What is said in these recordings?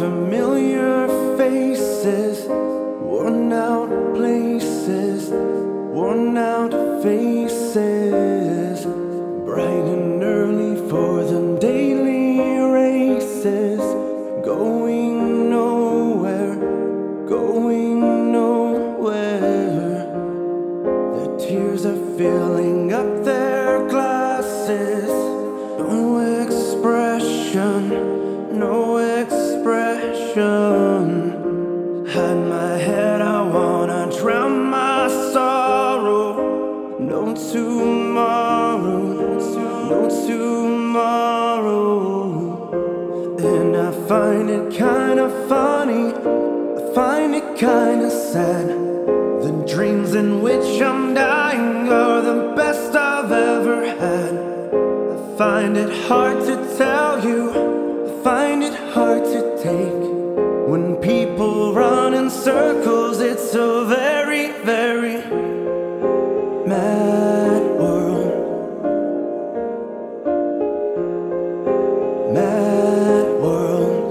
Familiar faces, worn out places, worn out faces, bright and early for the daily races, going nowhere, going nowhere. Their tears are filling up their glasses. No expression, no expression. Hide my head, I wanna drown my sorrow. No tomorrow, no tomorrow. And I find it kinda funny, I find it kinda sad. The dreams in which I'm dying are the best I've ever had. I find it hard to tell you, I find it hard to take. When people run in circles, it's a very, very mad world. Mad world.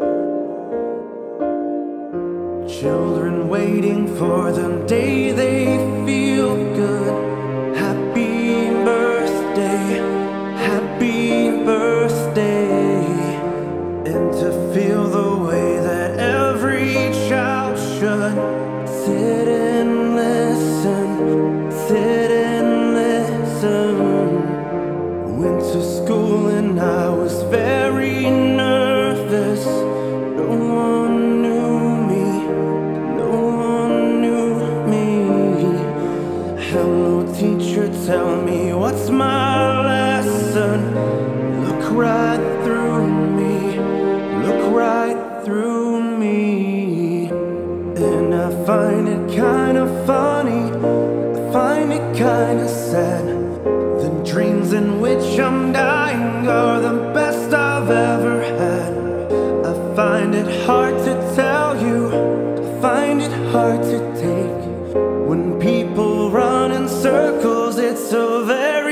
Children waiting for the day they feel good. Happy birthday, happy birthday. And to feel the way that every child should sit and listen, sit and listen. Went to school and I was very nervous. No one knew me, no one knew me. Hello teacher, tell me what's my lesson. Look right through me, look right through me. And I find it kinda funny, I find it kinda sad. The dreams in which I'm dying are the best I've ever had. I find it hard to tell you, I find it hard to take. When people run in circles, it's a very